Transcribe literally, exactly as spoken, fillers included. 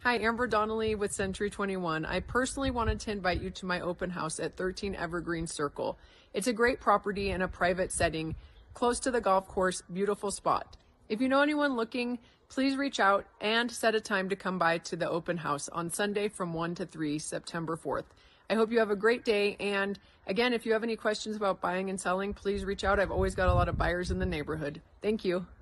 Hi, Amber Donnelly with Century twenty-one. I personally wanted to invite you to my open house at thirteen Evergreen Circle. It's a great property in a private setting, close to the golf course, beautiful spot. If you know anyone looking, please reach out and set a time to come by to the open house on Sunday from one to three, September fourth. I hope you have a great day. And again, if you have any questions about buying and selling, please reach out. I've always got a lot of buyers in the neighborhood. Thank you.